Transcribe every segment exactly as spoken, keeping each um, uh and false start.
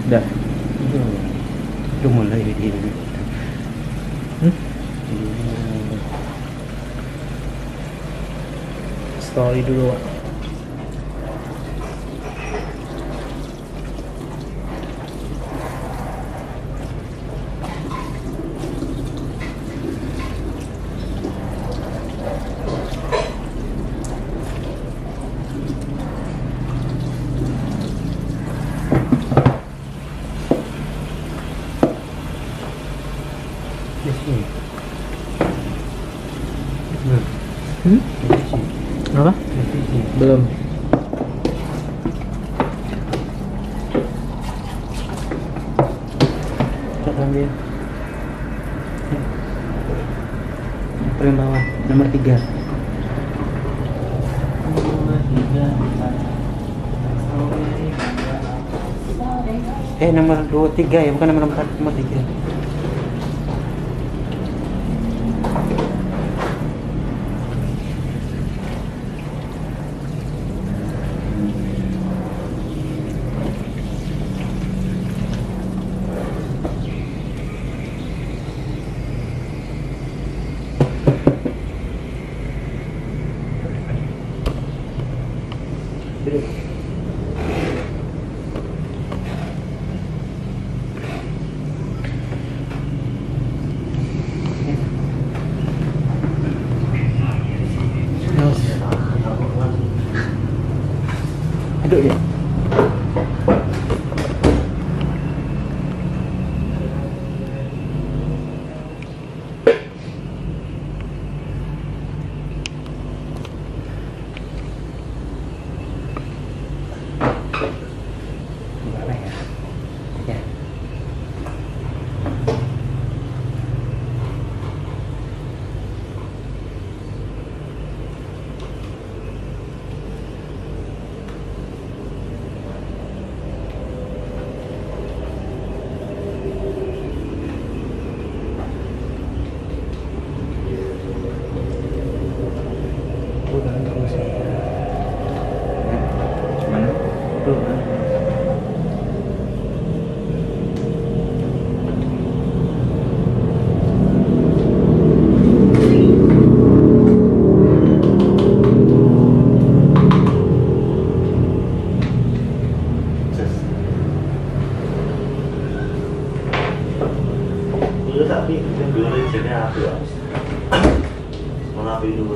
Udah. Udah mulai ini. Hmm? Story dulu. Hmm? Apa? Belum. Kita ambil paling bawah, nomor tiga. Eh nomor dua tiga ya, bukan nomor empat, nomor tiga. Duduk ya. Gimana ya? Ya. Tapi yang dulu jadi apa ya? Mana api dulu?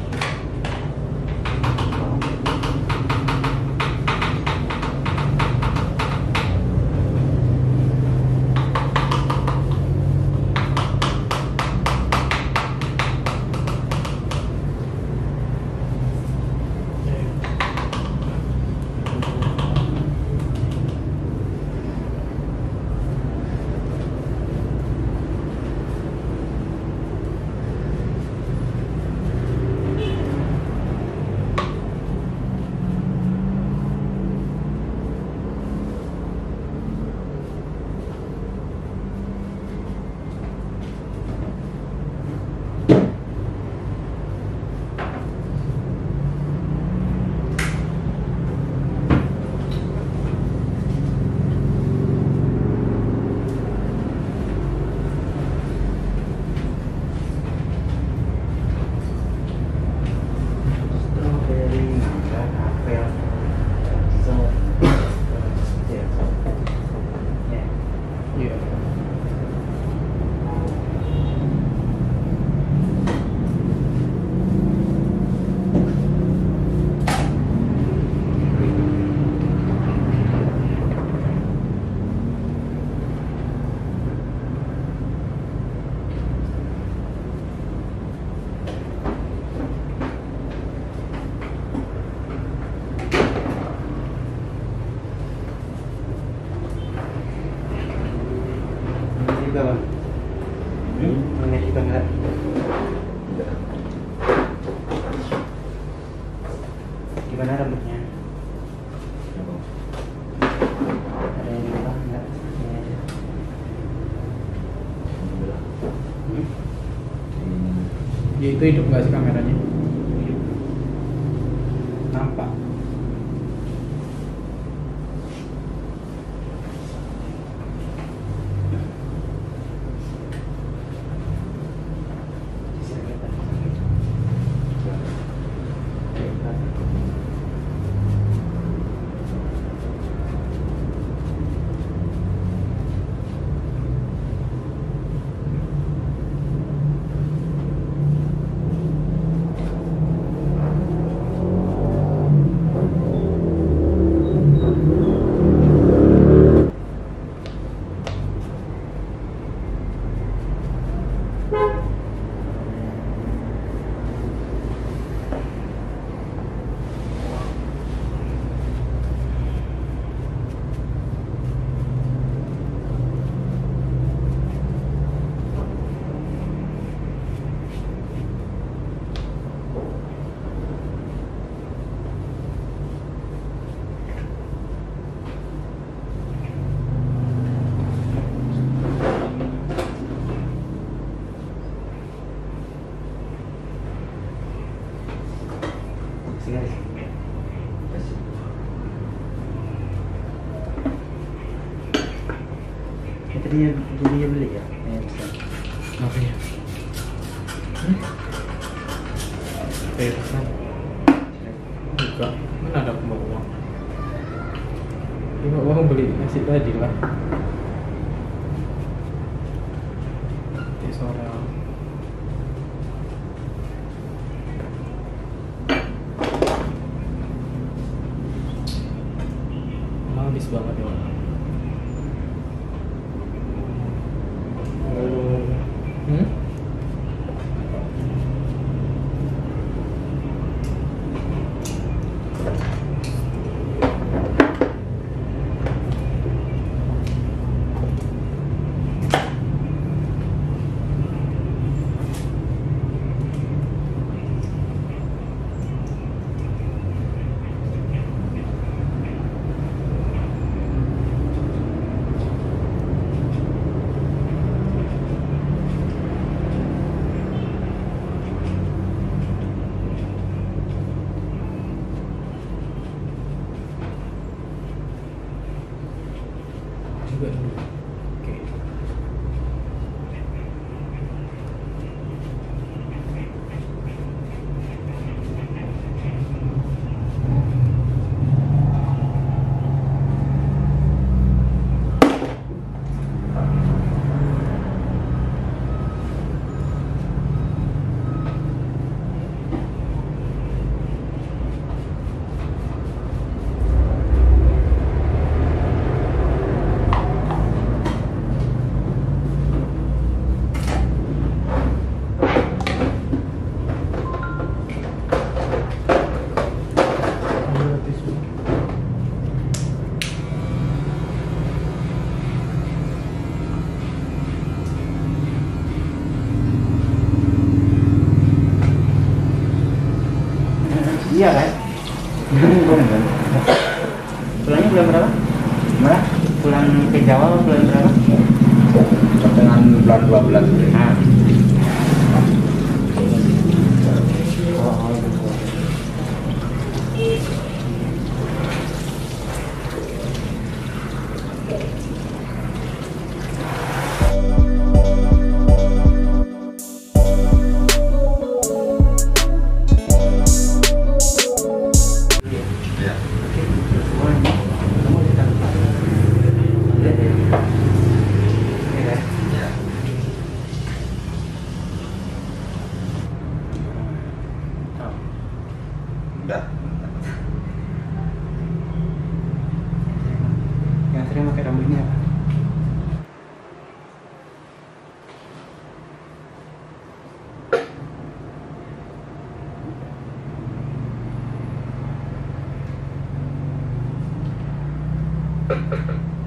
Juga bang, hmm? Aneh juga enggak? Gimana rambutnya? Ada yang dirubah enggak? Ini aja. Hmm? Ya itu hidup nggak sih kameranya? Hidup. Nampak. Jadinya jadinya beli ya? Ya bisa. Apa ya? Hmm? Pesan. Enggak, mana ada aku bawa uang? Ini bawa uang beli nasi tadi lah. Nanti sore. Habis banget ya. Hmm? Juga dulu. Oke. Iya kan? Pulangnya bulan berapa? Mana? Pulang ke Jawa bulan berapa? Dengan bulan dua belas. Nah. Oh, gitu. Ya. Kamu kita lihat ya. Oke kan? Ya. Oh. Udah. Yang sering pakai rambutnya apa? Thank you.